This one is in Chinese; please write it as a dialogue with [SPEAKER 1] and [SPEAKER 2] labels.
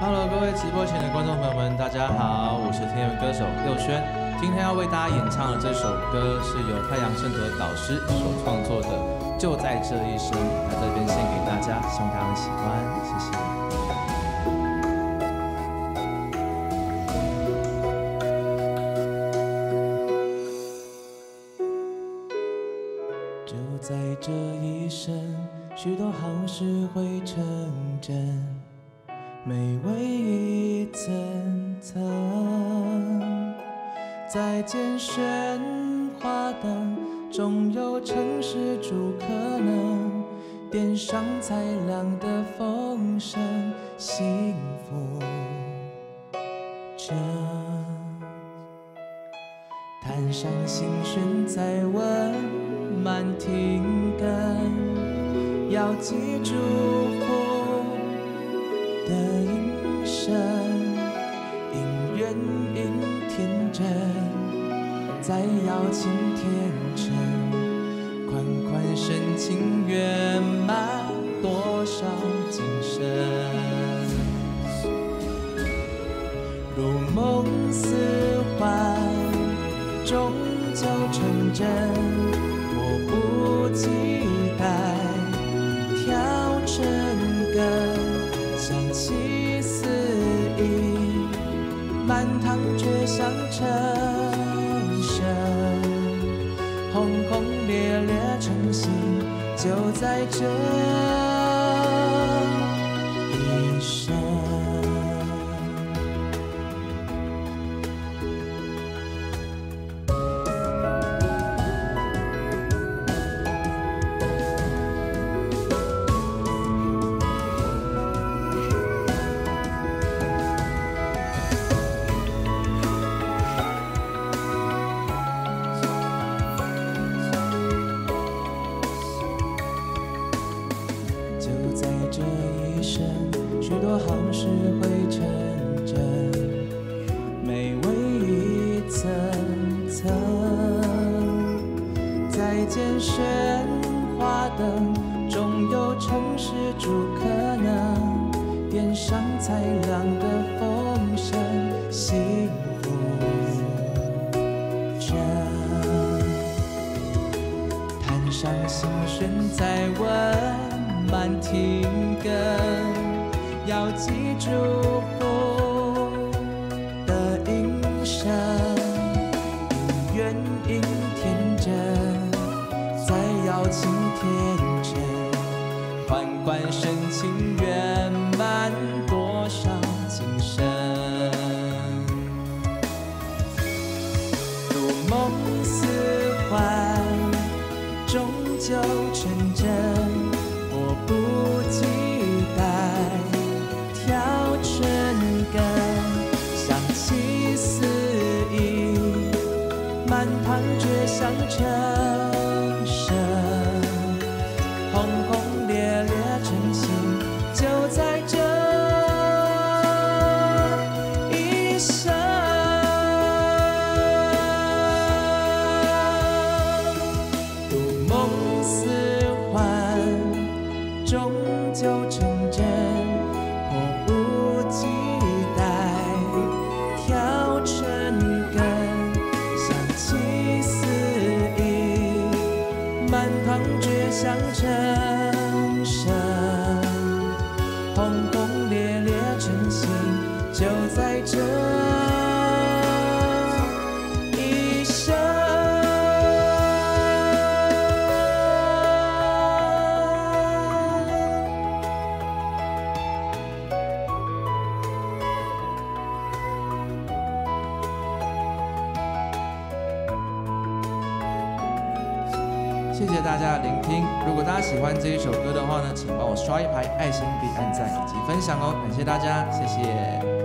[SPEAKER 1] Hello， 各位直播前的观众朋友们，大家好，我是天元歌手佑轩。今天要为大家演唱的这首歌是由太阳圣德导师所创作的《就在这一生》，在这边献给大家，希望大家会喜欢，谢谢。就在这一生，许多好事会成真。美味一层层，再见喧哗灯，总有城市主可能点上才亮的风声，幸福着。弹上心弦在温满停更，要记住的音声，因缘因天真，再邀请天成，款款深情圆满多少今生，如梦似幻，终究成真，迫不及待跳成根。香气四溢，满堂却香成神，轰轰烈烈成形，就在这一生。这一生，许多好事会成真，美味一层层。再见喧哗灯，终有城市主可能点上才亮的风声，幸福着。弹上心弦在温满停更，要记住福的音声，因缘因天真，再邀请天成，款款深情圆满多少今生，如梦似幻，终究成真。迫不及待跳成根，香气四溢，满堂却香成神，轰轰烈烈成形，就在这一生。如梦似幻，终究成真，迫不及待跳成根，香气四溢，满堂却香成神，轰轰烈烈成形，就在这一生。谢谢大家的聆听。如果大家喜欢这一首歌的话呢，请帮我刷一排爱心、并按赞以及分享哦，感谢大家，谢谢。